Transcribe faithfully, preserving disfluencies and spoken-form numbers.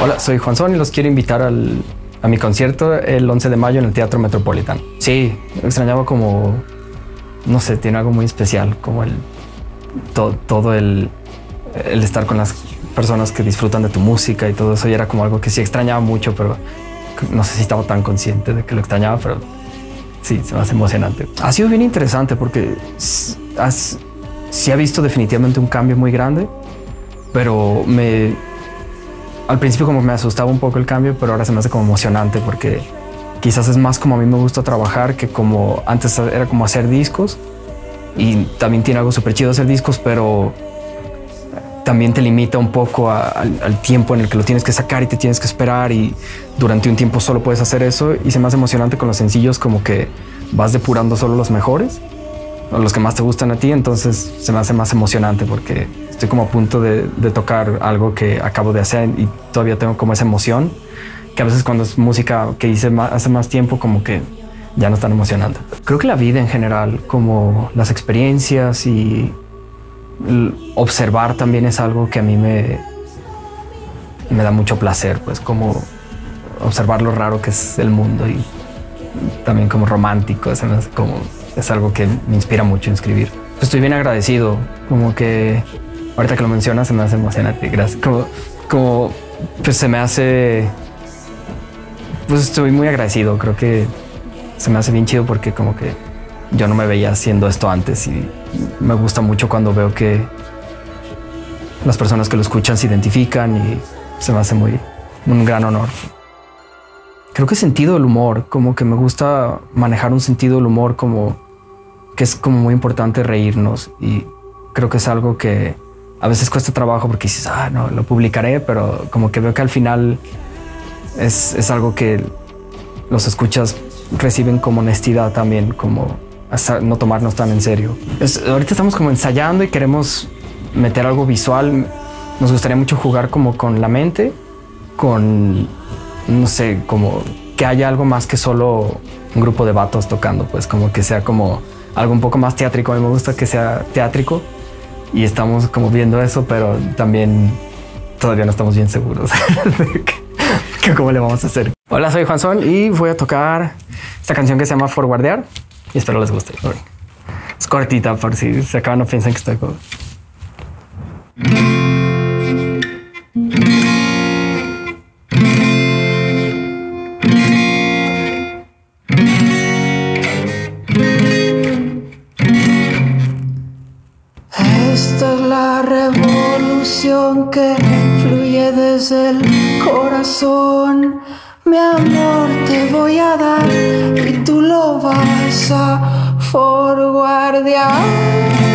Hola, soy Juan Son y los quiero invitar al, a mi concierto el once de mayo en el Teatro Metropolitano. Sí, extrañaba como, no sé, tiene algo muy especial, como el, to, todo el, el estar con las personas que disfrutan de tu música y todo eso, y era como algo que sí extrañaba mucho, pero no sé si estaba tan consciente de que lo extrañaba, pero sí, se me hace emocionante. Ha sido bien interesante porque has, sí ha visto definitivamente un cambio muy grande, pero me... Al principio como me asustaba un poco el cambio, pero ahora se me hace como emocionante porque quizás es más como a mí me gusta trabajar que como antes era como hacer discos, y también tiene algo súper chido hacer discos, pero también te limita un poco a, al, al tiempo en el que lo tienes que sacar y te tienes que esperar, y durante un tiempo solo puedes hacer eso, y se me hace emocionante con los sencillos como que vas depurando solo los mejores, o los que más te gustan a ti, entonces se me hace más emocionante porque estoy como a punto de, de tocar algo que acabo de hacer y todavía tengo como esa emoción, que a veces cuando es música que hice más, hace más tiempo como que ya no es tan emocionante. Creo que la vida en general, como las experiencias y observar también es algo que a mí me, me da mucho placer, pues como observar lo raro que es el mundo y también como romántico, es, como, es algo que me inspira mucho en escribir. Estoy bien agradecido, como que ahorita que lo mencionas se me hace emocionante, gracias. Como, como pues se me hace, pues estoy muy agradecido, creo que se me hace bien chido porque como que yo no me veía haciendo esto antes, y me gusta mucho cuando veo que las personas que lo escuchan se identifican, y se me hace muy, un gran honor. Creo que sentido del humor, como que me gusta manejar un sentido del humor, como que es como muy importante reírnos, y creo que es algo que a veces cuesta trabajo porque dices, ah, no, lo publicaré, pero como que veo que al final es, es algo que los escuchas reciben como honestidad también, como hasta no tomarnos tan en serio. Es, ahorita estamos como ensayando y queremos meter algo visual. Nos gustaría mucho jugar como con la mente, con, no sé, como que haya algo más que solo un grupo de vatos tocando, pues como que sea como algo un poco más teátrico. A mí me gusta que sea teátrico y estamos como viendo eso, pero también todavía no estamos bien seguros de que, que cómo le vamos a hacer. Hola, soy Juan Son y voy a tocar esta canción que se llama Forwardear y espero les guste. Es cortita por si se acaban, no piensan que estoy como... Esta es la revolución que fluye desde el corazón. Mi amor te voy a dar y tú lo vas a forwardear.